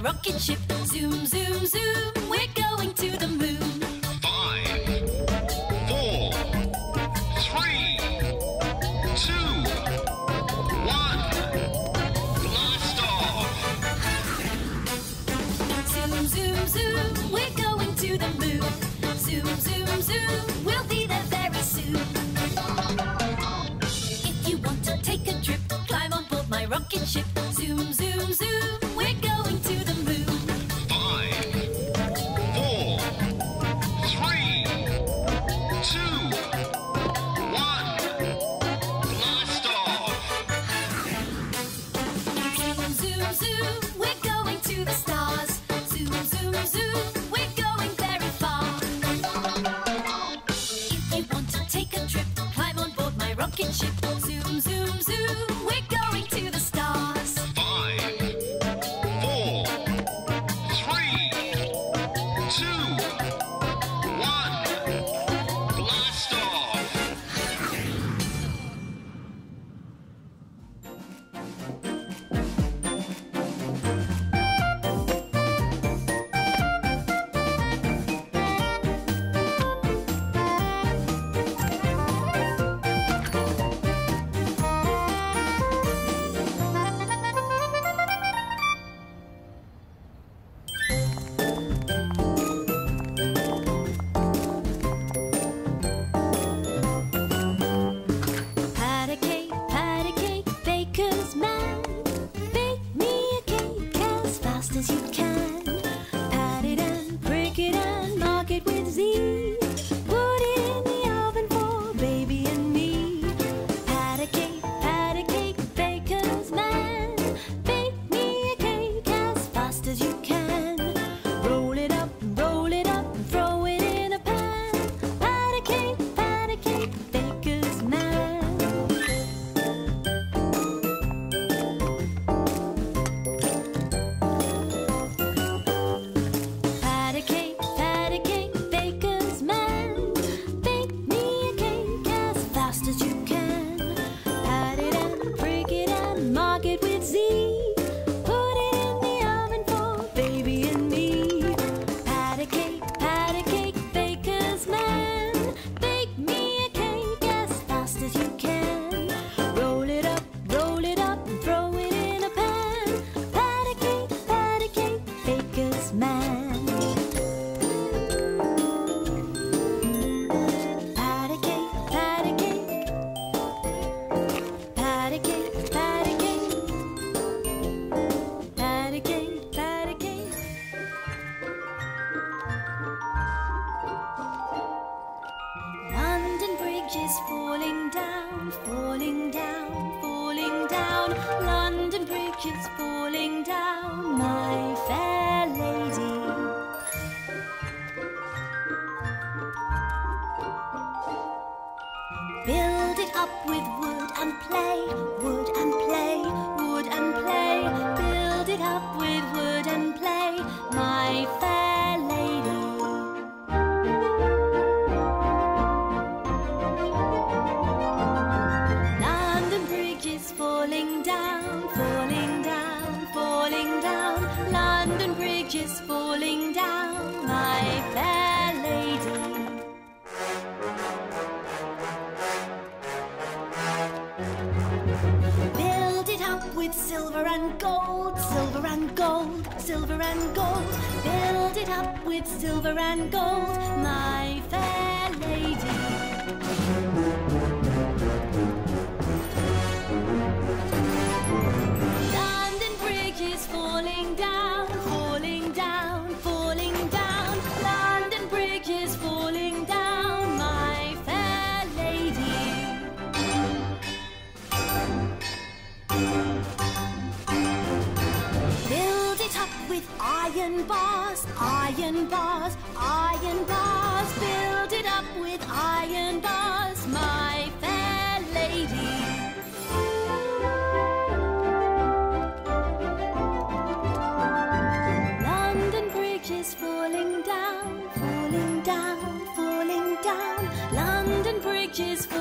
rocket ship. Zoom, zoom, zoom, we're going to the moon. 5, 4, 3, 2, 1. Blast off! Zoom, zoom, zoom, we're going to the moon. Zoom, zoom, zoom, we'll be there very soon. If you want to take a trip, climb on board my rocket ship. Zoom, zoom, zoom, we're going to the moon. 5, 4, 3, 2, 1. Blast off! Zoom, zoom, zoom, we're going to the stars. Zoom, zoom, zoom, we're going very far. If you want to take a trip, climb on board my rocket ship. Zoom, zoom, zoom, we're going to the stars. 5, 4, 3, 2, 1. Blast off! Pat a cake, baker's man. Bake me a cake as fast as you can. Pat it and prick it and mark it with Z. Put it in the oven for baby and me. Pat a cake, baker's man. Bake me a cake as fast as you can. Roll it up, and throw it in a pan. Pat a cake, baker's man. Pat a cake, baker's man. Bake me a cake as fast as you can. Pat it and prick it and mark it with Z. Put it in the oven for baby and me. Pat a cake, baker's man. Bake me a cake as fast as you can. Roll it up, and throw it in a pan. Pat a cake, baker's man. Pat a cake, pat a cake. Pat a cake, pat a cake. Pat a cake, pat a cake. London Bridge is falling down, falling down, falling down. London Bridge is falling down, my fair lady. Build it up with wood and play, wood and play, wood and play. Build it up with wood and play, my fair lady. London Bridge is falling down, falling down, falling down. London Bridge is falling down, my fair lady. Build it up with silver and gold, silver and gold, silver and gold. Build it up with silver and gold, my fair lady. London Bridge is falling down, falling down, falling down. London Bridge is falling down, my fair lady. Build it up with iron bars, iron bars, iron bars. Build it up with iron bars, my fair lady. London Bridge is falling down, falling down, falling down. London Bridge is falling